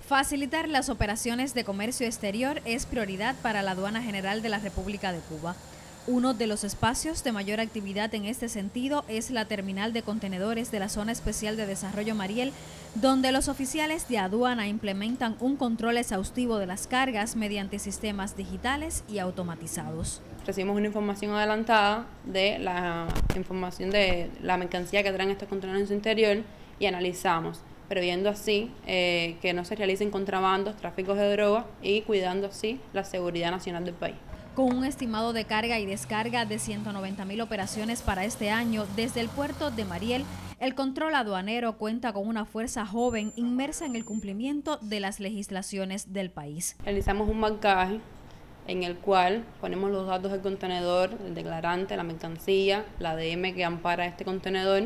Facilitar las operaciones de comercio exterior es prioridad para la Aduana General de la República de Cuba. Uno de los espacios de mayor actividad en este sentido es la terminal de contenedores de la Zona Especial de Desarrollo Mariel, donde los oficiales de aduana implementan un control exhaustivo de las cargas mediante sistemas digitales y automatizados. Recibimos una información adelantada de la información de la mercancía que traen estos contenedores en su interior y analizamos, previendo así que no se realicen contrabandos, tráficos de drogas y cuidando así la seguridad nacional del país. Con un estimado de carga y descarga de 190.000 operaciones para este año desde el puerto de Mariel, el control aduanero cuenta con una fuerza joven inmersa en el cumplimiento de las legislaciones del país. Realizamos un marcaje en el cual ponemos los datos del contenedor, el declarante, la mercancía, la ADM que ampara este contenedor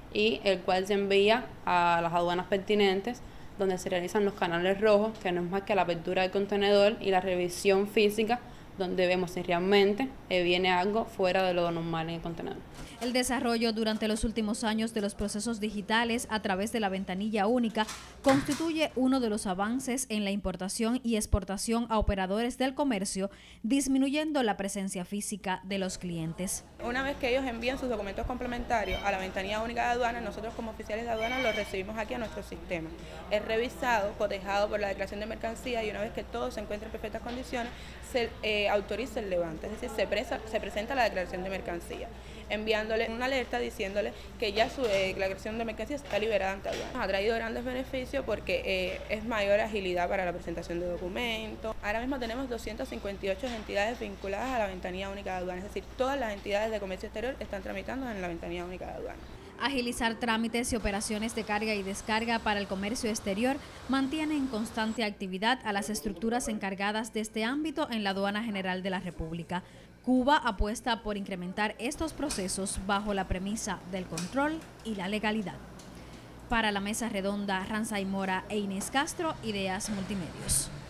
y el cual se envía a las aduanas pertinentes, donde se realizan los canales rojos, que no es más que la apertura del contenedor y la revisión física, donde vemos si realmente viene algo fuera de lo normal en el contenedor. El desarrollo durante los últimos años de los procesos digitales a través de la ventanilla única constituye uno de los avances en la importación y exportación a operadores del comercio, disminuyendo la presencia física de los clientes. Una vez que ellos envían sus documentos complementarios a la ventanilla única de aduana, nosotros como oficiales de aduana los recibimos aquí a nuestro sistema. Es revisado, cotejado por la declaración de mercancía y una vez que todo se encuentra en perfectas condiciones, se autoriza el levante, es decir, se presenta la declaración de mercancía, enviándole una alerta diciéndole que ya su declaración de mercancía está liberada ante aduana. Ha traído grandes beneficios porque es mayor agilidad para la presentación de documentos. Ahora mismo tenemos 258 entidades vinculadas a la ventanilla única de aduana, es decir, todas las entidades de comercio exterior están tramitando en la ventanilla única de aduana. Agilizar trámites y operaciones de carga y descarga para el comercio exterior mantiene en constante actividad a las estructuras encargadas de este ámbito en la Aduana General de la República. Cuba apuesta por incrementar estos procesos bajo la premisa del control y la legalidad. Para la Mesa Redonda, Ransay Mora e Inés Castro, Ideas Multimedios.